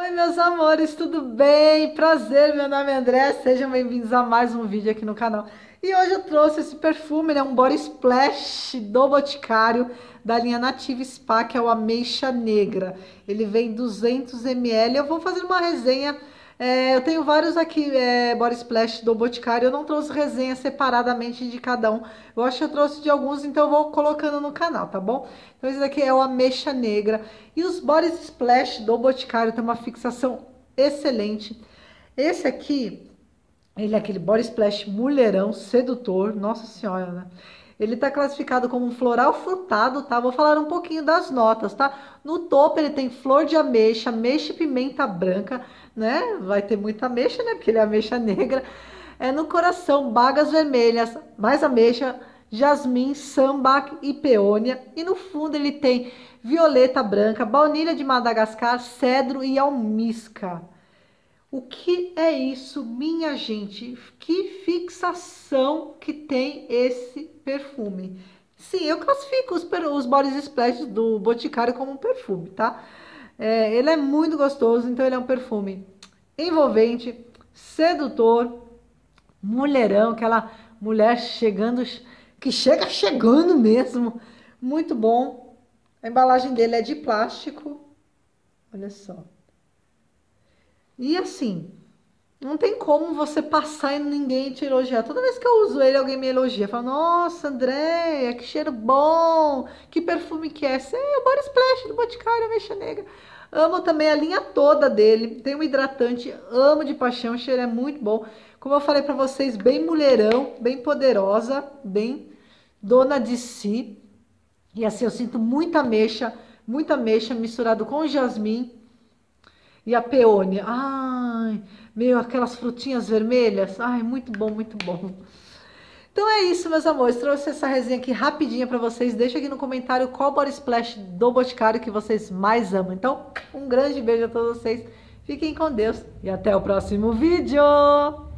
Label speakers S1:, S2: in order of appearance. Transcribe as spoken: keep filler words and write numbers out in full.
S1: Oi, meus amores, tudo bem? Prazer, meu nome é André, sejam bem-vindos a mais um vídeo aqui no canal. E hoje eu trouxe esse perfume, né, um Body Splash do Boticário, da linha Native Spa, que é o Ameixa Negra. Ele vem duzentos mililitros, eu vou fazer uma resenha, é, eu tenho vários aqui, é, Body Splash do Boticário, eu não trouxe resenha separadamente de cada um, eu acho que eu trouxe de alguns, então eu vou colocando no canal, tá bom? Então esse daqui é o Ameixa Negra. E os Body Splash do Boticário tem uma fixação excelente. Esse aqui, ele é aquele Body Splash mulherão, sedutor, nossa senhora, né? Ele tá classificado como um floral frutado, tá? Vou falar um pouquinho das notas, tá? No topo ele tem flor de ameixa, ameixa e pimenta branca, né? Vai ter muita ameixa, né? Porque ele é ameixa negra. É no coração, bagas vermelhas, mais ameixa, jasmim, sambac e peônia. E no fundo ele tem violeta branca, baunilha de Madagascar, cedro e almíscar. O que é isso, minha gente? Que fixação que tem esse perfume. Sim, eu classifico os, os Body Splash do Boticário como um perfume, tá? É, ele é muito gostoso, então ele é um perfume envolvente, sedutor, mulherão, aquela mulher chegando, que chega chegando mesmo. Muito bom. A embalagem dele é de plástico. Olha só. E assim, não tem como você passar e ninguém te elogiar. Toda vez que eu uso ele, alguém me elogia. Fala, nossa, Andréia, que cheiro bom. Que perfume que é? Esse é o Body Splash do Boticário, Ameixa Negra. Amo também a linha toda dele. Tem um hidratante, amo de paixão. O cheiro é muito bom. Como eu falei pra vocês, bem mulherão, bem poderosa, bem dona de si. E assim, eu sinto muita ameixa, muita ameixa misturado com jasmim. E a peônia, ai, meio aquelas frutinhas vermelhas, ai, muito bom, muito bom. Então é isso, meus amores, trouxe essa resenha aqui rapidinha pra vocês. Deixa aqui no comentário qual Body Splash do Boticário que vocês mais amam. Então, um grande beijo a todos vocês, fiquem com Deus e até o próximo vídeo!